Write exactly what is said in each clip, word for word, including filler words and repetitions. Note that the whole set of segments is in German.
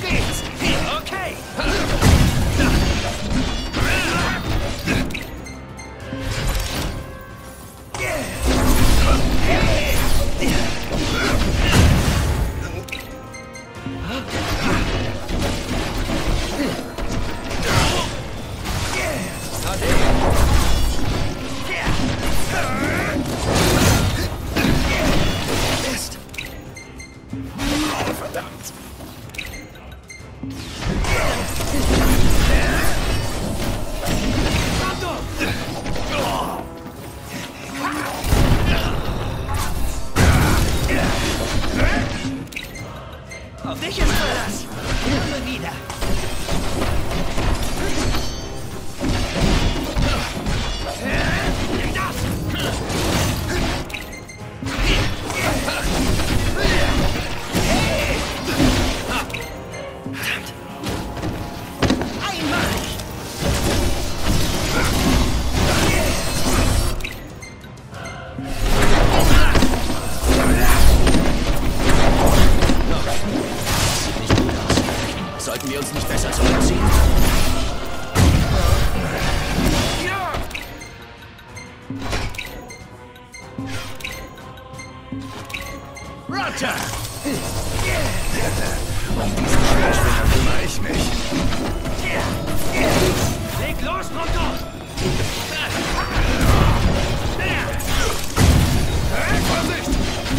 geht's! Okay! Mist! Oh, verdammt! Auf dich ist Verlass! Komme wieder! Nimm das! Verdammt! Einmal! Sollten wir uns nicht besser zurückziehen? Ja! Roger! Um diesen Schwerspinner kümmere ich mich. Leg los, Pronto! Vorsicht!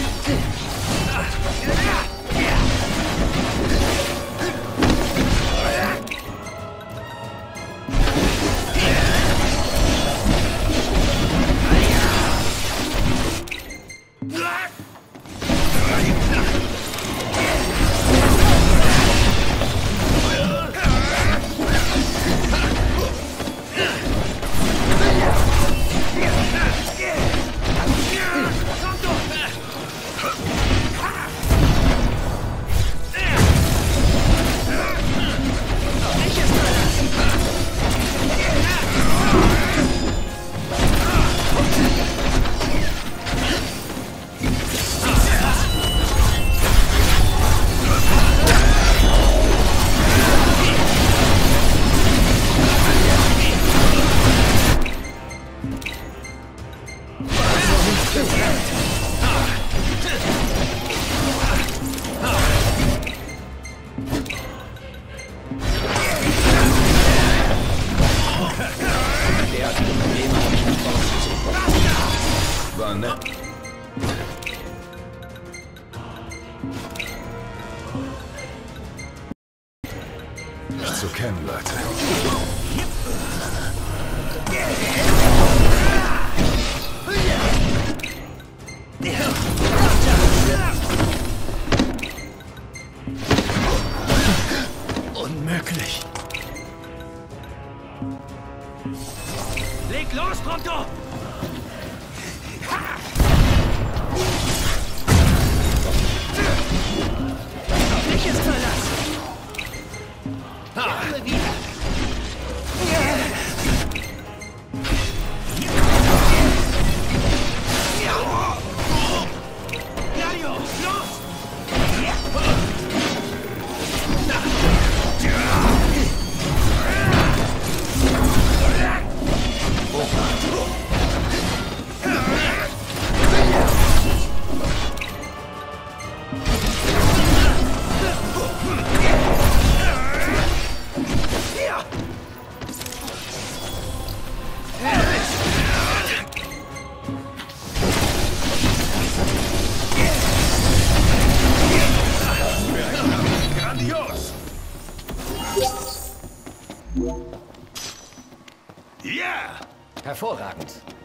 Derartige Probleme habe ich nicht ausgesehen. War nett. Nicht zu kennen, Leute. Unmöglich. Leg los, Pronto! Auf dich ist Verlass! Komme wieder! Gladio, los! Grandios! Ja! Hervorragend.